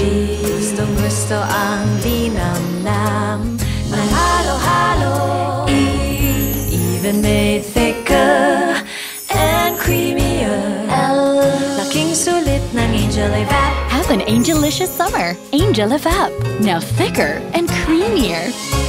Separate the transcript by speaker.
Speaker 1: cheese. Gustong gusto ang linamnam ng halo-halo. Even made thicker and creamier. Laking sulit ng Angel Evap.
Speaker 2: Have an Angelicious summer. Angel Evap. Now thicker and creamier.